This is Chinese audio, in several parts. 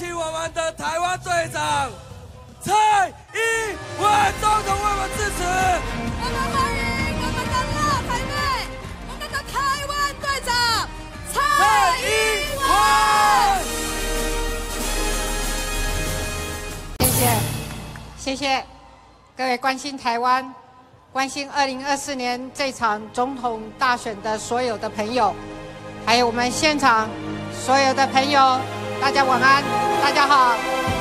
请我们的台湾队长蔡英文总统为我们致辞。 我们欢迎我们的辣台妹，我们的台湾队长蔡英文。谢谢各位关心台湾、关心2024年这场总统大选的所有的朋友，还有我们现场所有的朋友，大家晚安，大家好。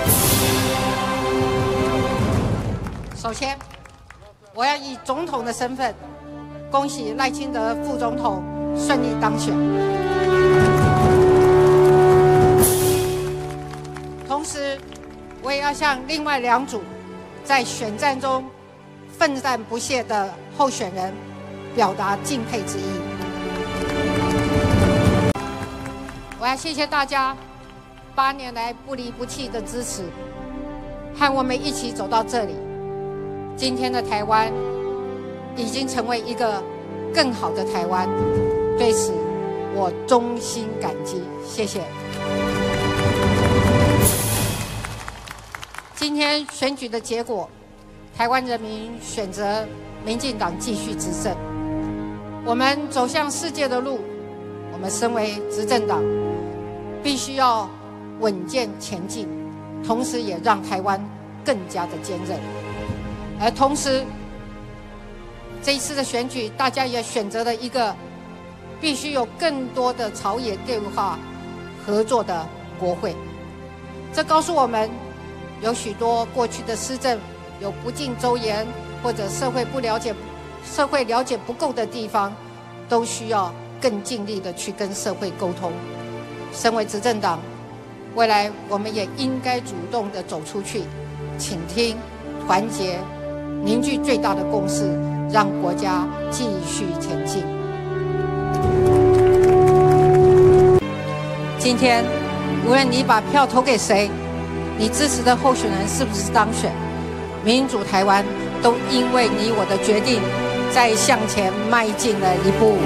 首先，我要以总统的身份，恭喜赖清德副总统顺利当选。同时，我也要向另外2组在选战中奋战不懈的候选人表达敬佩之意。我要谢谢大家8年来不离不弃的支持，和我们一起走到这里。今天的台湾已经成为一个更好的台湾，对此我衷心感激，谢谢。今天选举的结果，台湾人民选择民进党继续执政。我们走向世界的路，我们身为执政党，必须要稳健前进，同时也让台湾更加的坚韧。而同时，这一次的选举，大家也选择了一个必须有更多的朝野对话合作的国会。这告诉我们，有许多过去的施政有不尽周延，或者社会了解不够的地方，都需要更尽力的去跟社会沟通。身为执政党，未来我们也应该主动的走出去，倾听、团结、凝聚最大的共识，让国家继续前进。今天，无论你把票投给谁，你支持的候选人是不是当选，民主台湾都因为你我的决定，再向前迈进了一步。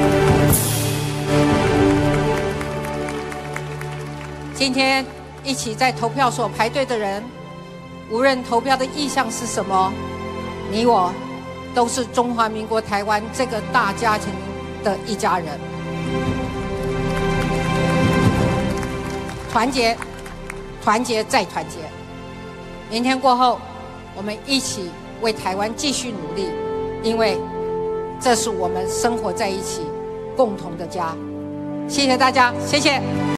今天一起在投票所排队的人，无论投票的意向是什么，你我都是中华民国台湾这个大家庭的一家人。团结，团结再团结。明天过后，我们一起为台湾继续努力，因为这是我们生活在一起共同的家。谢谢大家，谢谢。